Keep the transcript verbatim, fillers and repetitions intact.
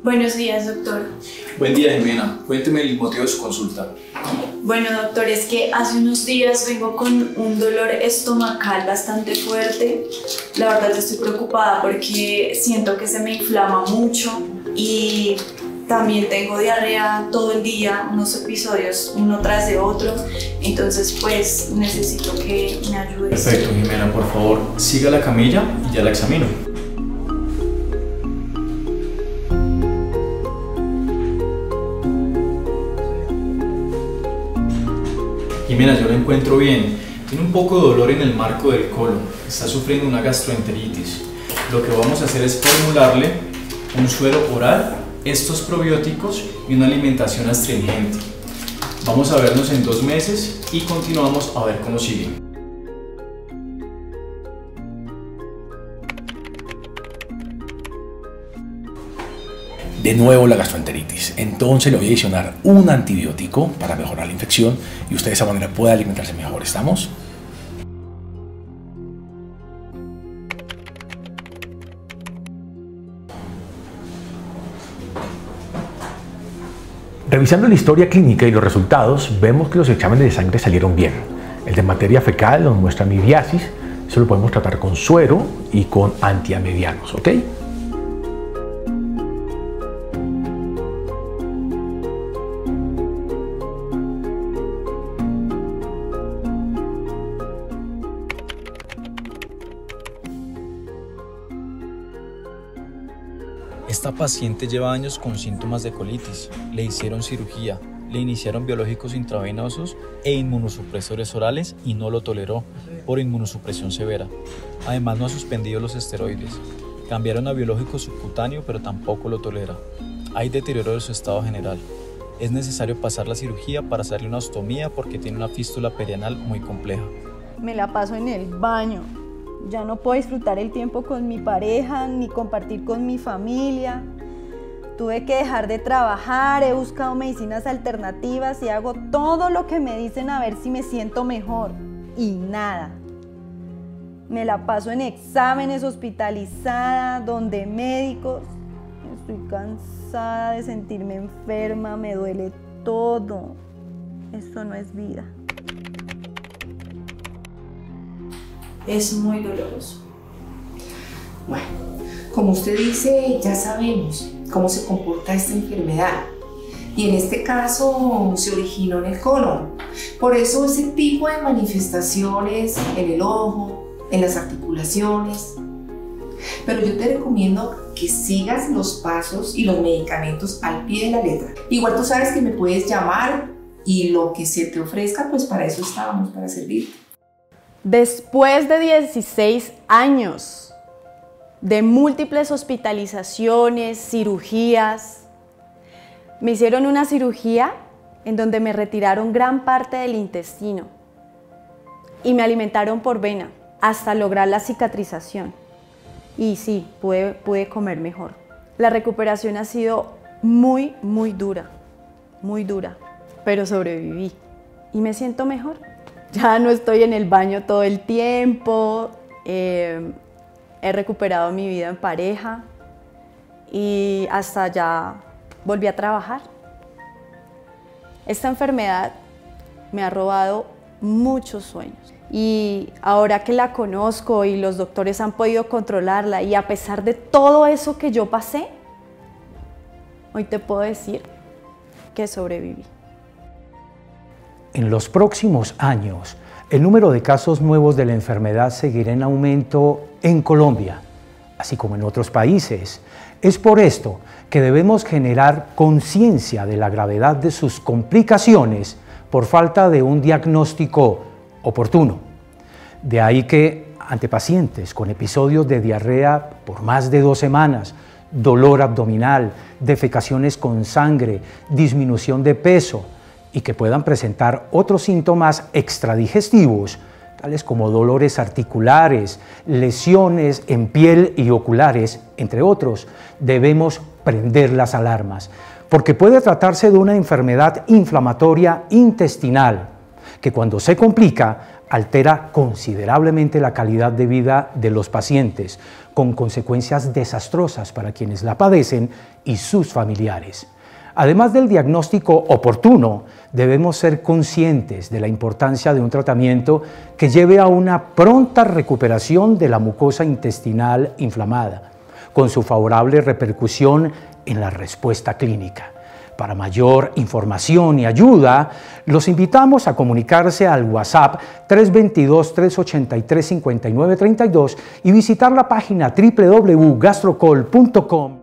Buenos días, doctor. Buen día, Jimena. Cuénteme el motivo de su consulta. Bueno, doctor, es que hace unos días vengo con un dolor estomacal bastante fuerte. La verdad estoy preocupada porque siento que se me inflama mucho y también tengo diarrea todo el día, unos episodios uno tras de otro. Entonces, pues, necesito que me ayudes. Perfecto, Jimena, por favor, siga la camilla y ya la examino. Jimena, yo lo encuentro bien. Tiene un poco de dolor en el marco del colon. Está sufriendo una gastroenteritis. Lo que vamos a hacer es formularle un suero oral, estos probióticos y una alimentación astringente. Vamos a vernos en dos meses y continuamos a ver cómo sigue. De nuevo la gastroenteritis, entonces le voy a adicionar un antibiótico para mejorar la infección y usted de esa manera puede alimentarse mejor. ¿Estamos? Revisando la historia clínica y los resultados, vemos que los exámenes de sangre salieron bien. El de materia fecal nos muestra amibiasis, eso lo podemos tratar con suero y con antiamibianos, ¿ok? Esta paciente lleva años con síntomas de colitis, le hicieron cirugía, le iniciaron biológicos intravenosos e inmunosupresores orales y no lo toleró por inmunosupresión severa. Además no ha suspendido los esteroides. Cambiaron a biológico subcutáneo pero tampoco lo tolera. Hay deterioro de su estado general. Es necesario pasar la cirugía para hacerle una ostomía porque tiene una fístula perianal muy compleja. Me la paso en el baño. Ya no puedo disfrutar el tiempo con mi pareja, ni compartir con mi familia. Tuve que dejar de trabajar, he buscado medicinas alternativas y hago todo lo que me dicen a ver si me siento mejor. Y nada. Me la paso en exámenes, hospitalizada, donde médicos. Estoy cansada de sentirme enferma, me duele todo. Esto no es vida. Es muy doloroso. Bueno, como usted dice, ya sabemos cómo se comporta esta enfermedad. Y en este caso se originó en el colon. Por eso ese tipo de manifestaciones en el ojo, en las articulaciones. Pero yo te recomiendo que sigas los pasos y los medicamentos al pie de la letra. Igual tú sabes que me puedes llamar y lo que se te ofrezca, pues para eso estábamos, para servirte. Después de dieciséis años de múltiples hospitalizaciones, cirugías, me hicieron una cirugía en donde me retiraron gran parte del intestino y me alimentaron por vena hasta lograr la cicatrización. Y sí, pude, pude comer mejor. La recuperación ha sido muy, muy dura, muy dura, pero sobreviví y me siento mejor. Ya no estoy en el baño todo el tiempo, eh, he recuperado mi vida en pareja y hasta ya volví a trabajar. Esta enfermedad me ha robado muchos sueños y ahora que la conozco y los doctores han podido controlarla y a pesar de todo eso que yo pasé, hoy te puedo decir que sobreviví. En los próximos años, el número de casos nuevos de la enfermedad seguirá en aumento en Colombia, así como en otros países. Es por esto que debemos generar conciencia de la gravedad de sus complicaciones por falta de un diagnóstico oportuno. De ahí que, ante pacientes con episodios de diarrea por más de dos semanas, dolor abdominal, defecaciones con sangre, disminución de peso, y que puedan presentar otros síntomas extradigestivos, tales como dolores articulares, lesiones en piel y oculares, entre otros, debemos prender las alarmas, porque puede tratarse de una enfermedad inflamatoria intestinal, que cuando se complica altera considerablemente la calidad de vida de los pacientes, con consecuencias desastrosas para quienes la padecen y sus familiares. Además del diagnóstico oportuno, debemos ser conscientes de la importancia de un tratamiento que lleve a una pronta recuperación de la mucosa intestinal inflamada, con su favorable repercusión en la respuesta clínica. Para mayor información y ayuda, los invitamos a comunicarse al WhatsApp tres dos dos, tres ocho tres, cinco nueve tres dos y visitar la página w w w punto gastrocol punto com.